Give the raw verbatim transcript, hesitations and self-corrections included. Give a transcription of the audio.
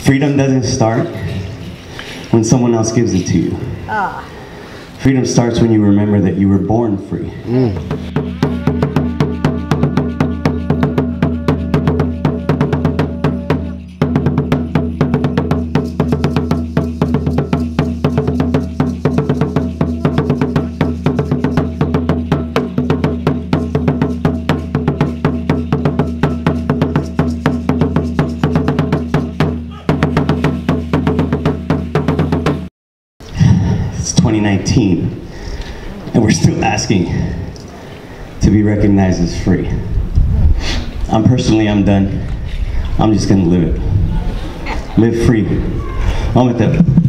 Freedom doesn't start when someone else gives it to you. Ah. Freedom starts when you remember that you were born free. Mm. twenty nineteen, and we're still asking to be recognized as free. I'm personally, I'm done. I'm just gonna live it. Live free. I'm at the